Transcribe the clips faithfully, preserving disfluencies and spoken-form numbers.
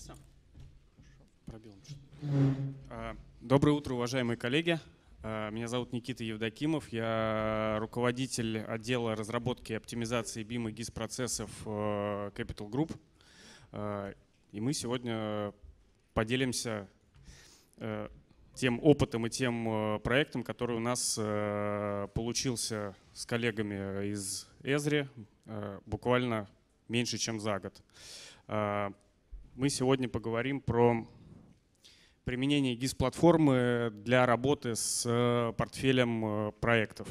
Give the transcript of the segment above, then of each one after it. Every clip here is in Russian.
мясо. Пробил. Доброе утро, уважаемые коллеги. Меня зовут Никита Евдокимов. Я руководитель отдела разработки и оптимизации би ай эм и гис процессов Capital Group. И мы сегодня поделимся тем опытом и тем проектом, который у нас получился с коллегами из Эзри буквально меньше, чем за год. Мы сегодня поговорим про применение гис-платформы для работы с портфелем проектов.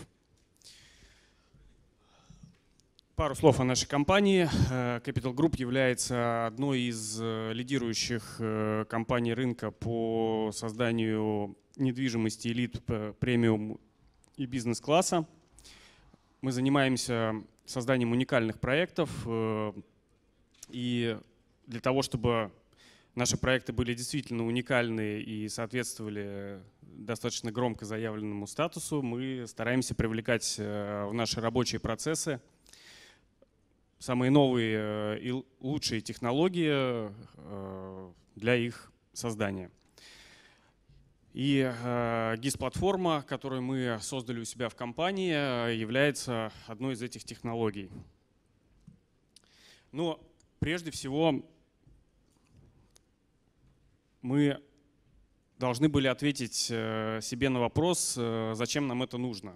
Пару слов о нашей компании. Capital Group является одной из лидирующих компаний рынка по созданию недвижимости элит, премиум и бизнес-класса. Мы занимаемся созданием уникальных проектов, и для того, чтобы наши проекты были действительно уникальны и соответствовали достаточно громко заявленному статусу, мы стараемся привлекать в наши рабочие процессы самые новые и лучшие технологии для их создания. И гис-платформа, которую мы создали у себя в компании, является одной из этих технологий. Но прежде всего мы должны были ответить себе на вопрос, зачем нам это нужно.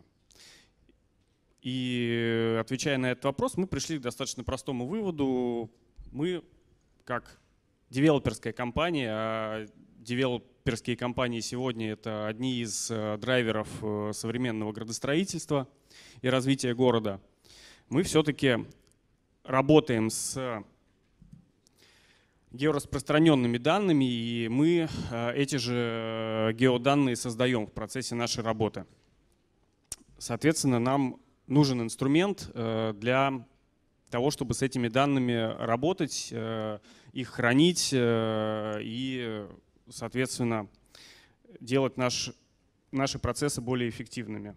И отвечая на этот вопрос, мы пришли к достаточно простому выводу. Мы, как девелоперская компания, а девелоперские компании сегодня это одни из драйверов современного градостроительства и развития города, мы все-таки работаем с геораспространенными данными, и мы эти же геоданные создаем в процессе нашей работы. Соответственно, нам нужен инструмент для того, чтобы с этими данными работать, их хранить и, соответственно, делать наш, наши процессы более эффективными.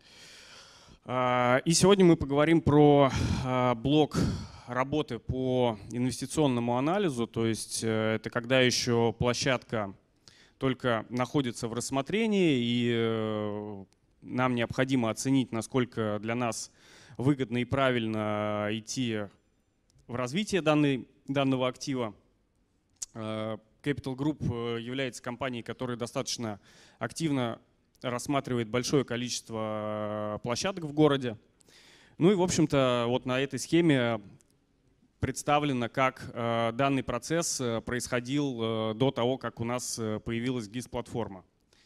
И сегодня мы поговорим про блок работы по инвестиционному анализу, то есть это когда еще площадка только находится в рассмотрении, и нам необходимо оценить, насколько для нас выгодно и правильно идти в развитие данной, данного актива. Capital Group является компанией, которая достаточно активно рассматривает большое количество площадок в городе. Ну и, в общем-то, вот на этой схеме представлено, как данный процесс происходил до того, как у нас появилась гис-платформа.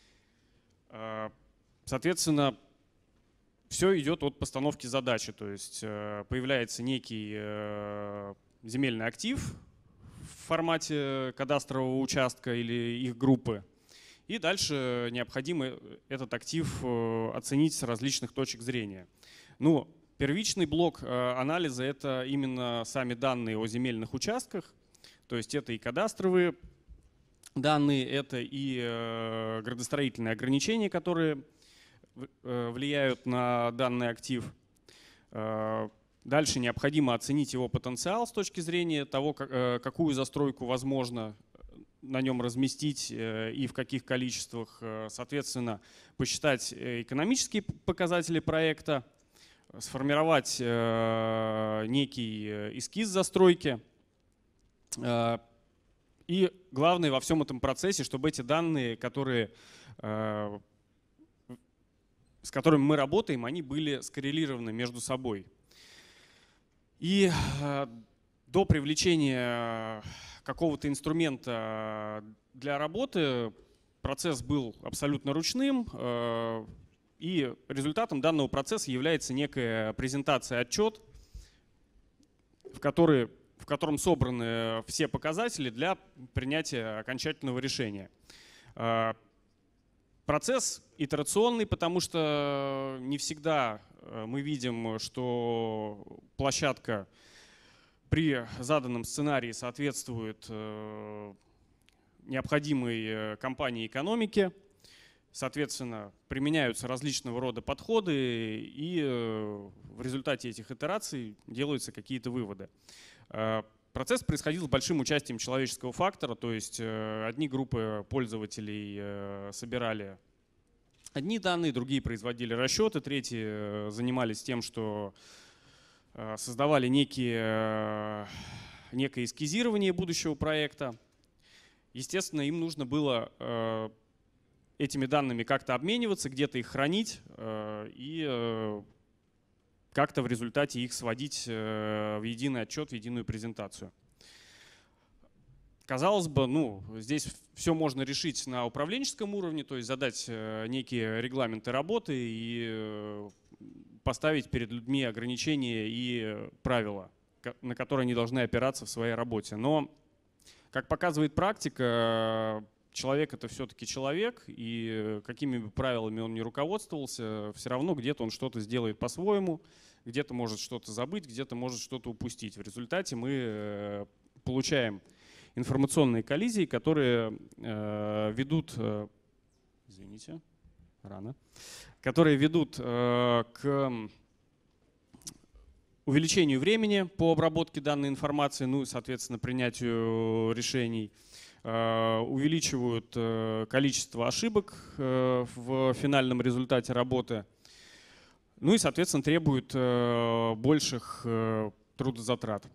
Соответственно, все идет от постановки задачи, то есть появляется некий земельный актив в формате кадастрового участка или их группы, и дальше необходимо этот актив оценить с различных точек зрения. Ну, первичный блок анализа — это именно сами данные о земельных участках, то есть это и кадастровые данные, это и градостроительные ограничения, которые влияют на данный актив. Дальше необходимо оценить его потенциал с точки зрения того, какую застройку возможно на нем разместить и в каких количествах. Соответственно, посчитать экономические показатели проекта, сформировать некий эскиз застройки. И главное во всем этом процессе, чтобы эти данные, которые с которыми мы работаем, они были скоррелированы между собой. И до привлечения какого-то инструмента для работы процесс был абсолютно ручным, и результатом данного процесса является некая презентация, отчет, в, который, в котором собраны все показатели для принятия окончательного решения. Процесс итерационный, потому что не всегда мы видим, что площадка при заданном сценарии соответствует необходимой компании экономике. Соответственно, применяются различного рода подходы, и в результате этих итераций делаются какие-то выводы. Процесс происходил с большим участием человеческого фактора, то есть одни группы пользователей собирали одни данные, другие производили расчеты, третьи занимались тем, что создавали некие, некое эскизирование будущего проекта. Естественно, им нужно было этими данными как-то обмениваться, где-то их хранить и как-то в результате их сводить в единый отчет, в единую презентацию. Казалось бы, ну, здесь все можно решить на управленческом уровне, то есть задать некие регламенты работы и поставить перед людьми ограничения и правила, на которые они должны опираться в своей работе. Но, как показывает практика, человек — это все-таки человек, и какими бы правилами он ни руководствовался, все равно где-то он что-то сделает по-своему, где-то может что-то забыть, где-то может что-то упустить. В результате мы получаем информационные коллизии, которые ведут, извините, рано, которые ведут к увеличению времени по обработке данной информации, ну и, соответственно, принятию решений, увеличивают количество ошибок в финальном результате работы, ну и, соответственно, требуют больших трудозатрат.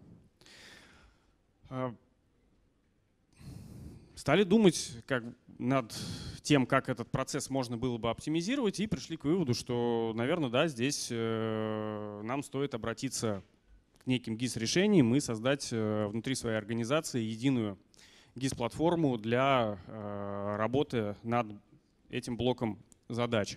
Стали думать как, над тем, как этот процесс можно было бы оптимизировать, и пришли к выводу, что, наверное, да, здесь нам стоит обратиться к неким гис-решениям и создать внутри своей организации единую гис-платформу для работы над этим блоком задач.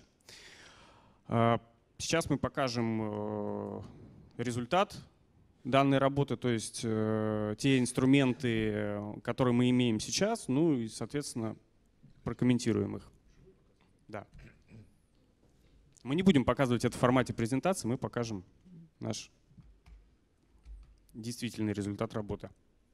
Сейчас мы покажем результат данной работы, то есть те инструменты, которые мы имеем сейчас, ну и, соответственно, прокомментируем их. Да. Мы не будем показывать это в формате презентации, мы покажем наш действительный результат работы.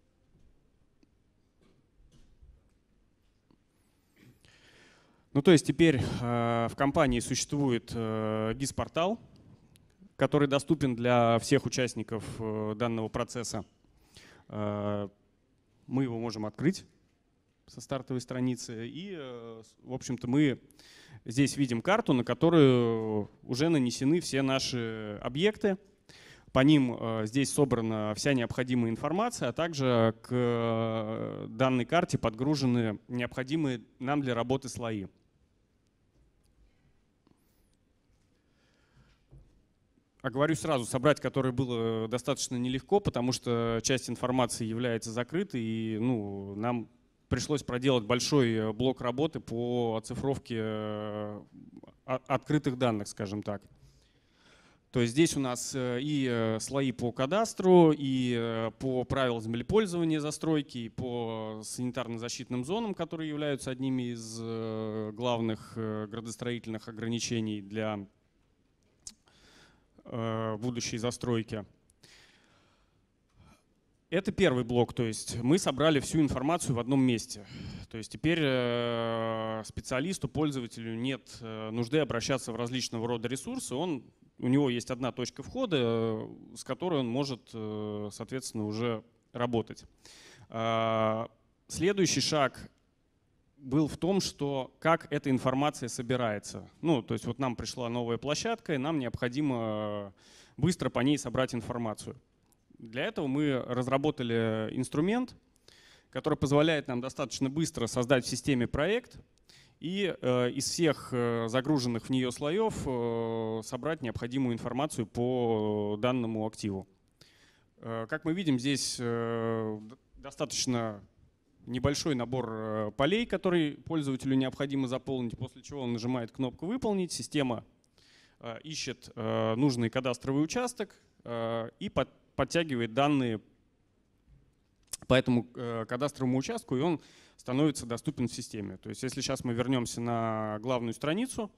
Ну, то есть теперь э, в компании существует э, гис-портал, который доступен для всех участников э, данного процесса. Э, мы его можем открыть со стартовой страницы. И, э, в общем-то, мы здесь видим карту, на которую уже нанесены все наши объекты. По ним э, здесь собрана вся необходимая информация, а также к э, данной карте подгружены необходимые нам для работы слои. Оговорюсь сразу, собрать который было достаточно нелегко, потому что часть информации является закрытой, и ну, нам пришлось проделать большой блок работы по оцифровке открытых данных, скажем так. То есть здесь у нас и слои по кадастру, и по правилам землепользования застройки, и по санитарно-защитным зонам, которые являются одними из главных градостроительных ограничений для будущей застройки. Это первый блок, то есть мы собрали всю информацию в одном месте. То есть теперь специалисту, пользователю нет нужды обращаться в различного рода ресурсы. Он, у него есть одна точка входа, с которой он может, соответственно, уже работать. Следующий шаг был в том, что как эта информация собирается. Ну, то есть вот нам пришла новая площадка, и нам необходимо быстро по ней собрать информацию. Для этого мы разработали инструмент, который позволяет нам достаточно быстро создать в системе проект и э, из всех э, загруженных в нее слоев э, собрать необходимую информацию по данному активу. Э, как мы видим, здесь э, достаточно небольшой набор полей, который пользователю необходимо заполнить, после чего он нажимает кнопку «Выполнить». Система ищет нужный кадастровый участок и подтягивает данные по этому кадастровому участку, и он становится доступен в системе. То есть если сейчас мы вернемся на главную страницу,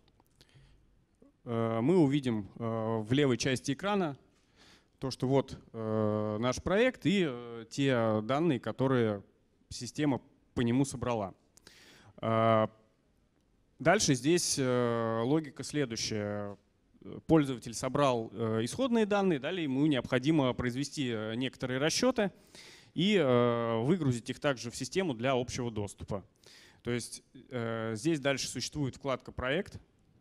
мы увидим в левой части экрана то, что вот наш проект и те данные, которые система по нему собрала. Дальше здесь логика следующая. Пользователь собрал исходные данные, далее ему необходимо произвести некоторые расчеты. и выгрузить их также в систему для общего доступа. То есть здесь дальше существует вкладка «Проект»,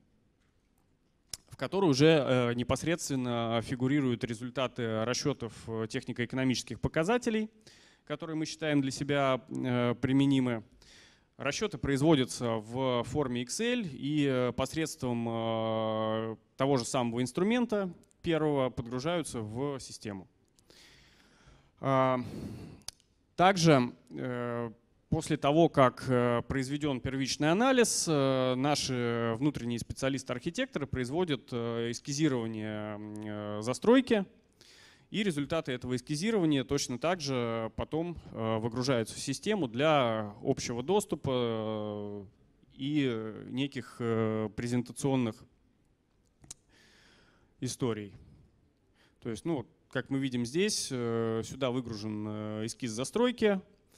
в которой уже непосредственно фигурируют результаты расчетов технико-экономических показателей, которые мы считаем для себя применимы. Расчеты производятся в форме Excel и посредством того же самого инструмента первого подгружаются в систему. Также после того, как произведен первичный анализ, наши внутренние специалисты-архитекторы производят эскизирование застройки, и результаты этого эскизирования точно так же потом выгружаются в систему для общего доступа и неких презентационных историй. То есть, ну, как мы видим здесь, сюда выгружен эскиз застройки.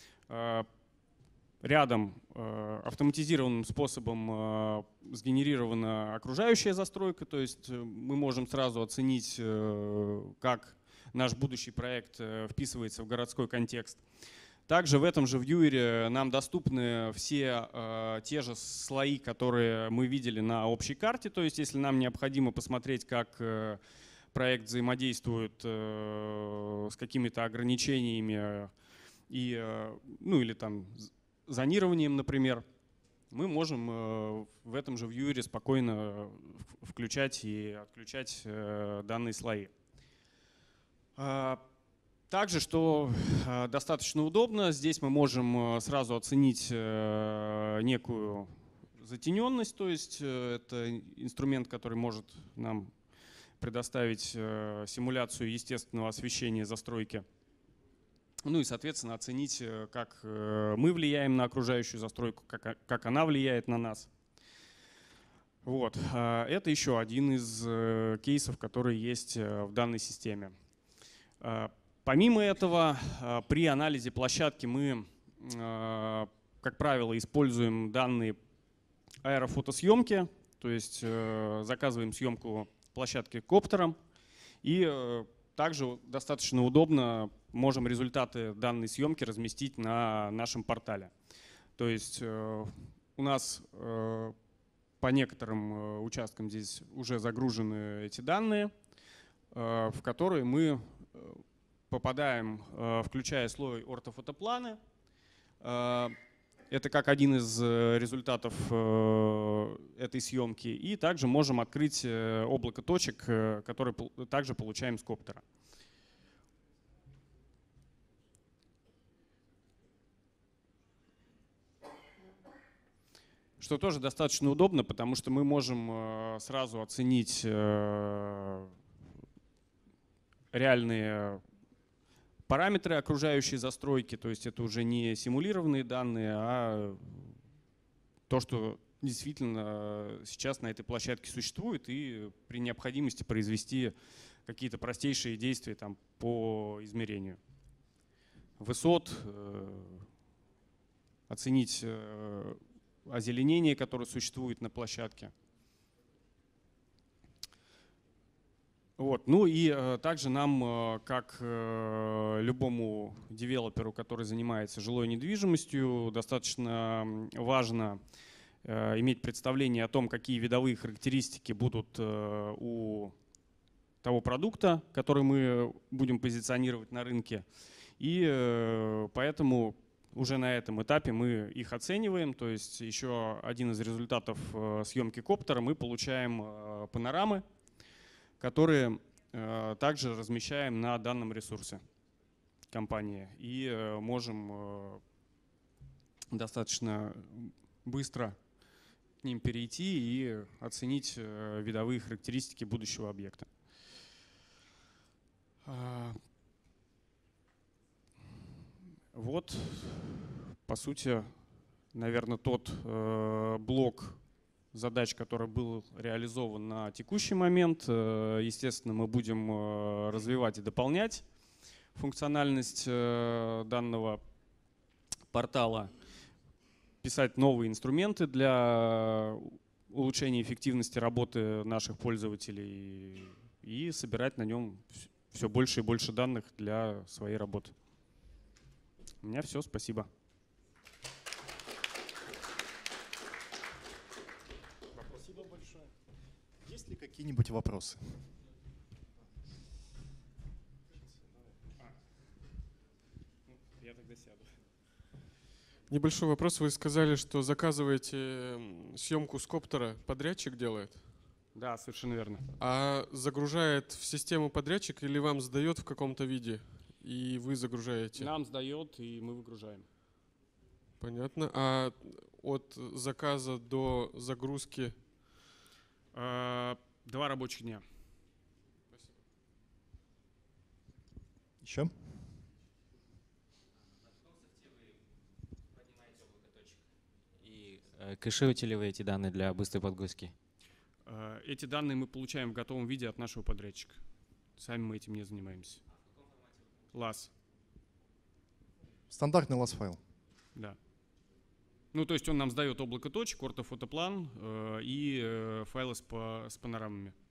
Рядом автоматизированным способом сгенерирована окружающая застройка, то есть мы можем сразу оценить, как наш будущий проект вписывается в городской контекст. Также в этом же вьюере нам доступны все те же слои, которые мы видели на общей карте. То есть если нам необходимо посмотреть, как проект взаимодействует с какими-то ограничениями и, ну, или там зонированием, например, мы можем в этом же вьюере спокойно включать и отключать данные слои. Также, что достаточно удобно, здесь мы можем сразу оценить некую затененность, то есть это инструмент, который может нам предоставить симуляцию естественного освещения застройки. Ну и, соответственно, оценить, как мы влияем на окружающую застройку, как, как она влияет на нас. Вот. Это еще один из кейсов, которые есть в данной системе. Помимо этого, при анализе площадки мы, как правило, используем данные аэрофотосъемки, то есть заказываем съемку площадки коптером, и также достаточно удобно можем результаты данной съемки разместить на нашем портале. То есть у нас по некоторым участкам здесь уже загружены эти данные, в которые мы попадаем, включая слой ортофотопланы. Это как один из результатов этой съемки. И также можем открыть облако точек, которые также получаем с коптера. Что тоже достаточно удобно, потому что мы можем сразу оценить реальные параметры окружающей застройки, то есть это уже не симулированные данные, а то, что действительно сейчас на этой площадке существует, и при необходимости произвести какие-то простейшие действия там, по измерению высот, оценить озеленение, которое существует на площадке. Вот. Ну и э, также нам, э, как э, любому девелоперу, который занимается жилой недвижимостью, достаточно важно э, иметь представление о том, какие видовые характеристики будут э, у того продукта, который мы будем позиционировать на рынке. И э, поэтому уже на этом этапе мы их оцениваем. То есть еще один из результатов э, съемки коптера мы получаем э, панорамы, которые э, также размещаем на данном ресурсе компании и э, можем э, достаточно быстро к ним перейти и оценить э, видовые характеристики будущего объекта. Э, вот, по сути, наверное, тот э, блок задач, который был реализован на текущий момент. Естественно, мы будем развивать и дополнять функциональность данного портала, писать новые инструменты для улучшения эффективности работы наших пользователей и собирать на нем все больше и больше данных для своей работы. У меня все, спасибо. Спасибо большое. Есть ли какие-нибудь вопросы? Я тогда сяду. Небольшой вопрос. Вы сказали, что заказываете съемку с коптера, подрядчик делает? Да, совершенно верно. А загружает в систему подрядчик или вам сдает в каком-то виде, и вы загружаете? Нам сдает, и мы выгружаем. Понятно. А от заказа до загрузки? А, два рабочих дня. Спасибо. Еще? И э, кэшируете ли вы эти данные для быстрой подгрузки? А, эти данные мы получаем в готовом виде от нашего подрядчика. Сами мы этим не занимаемся. лас. Стандартный лас файл. Да. Ну, то есть он нам сдает облако точек, ортофотоплан э, и э, файлы с, по, с панорамами.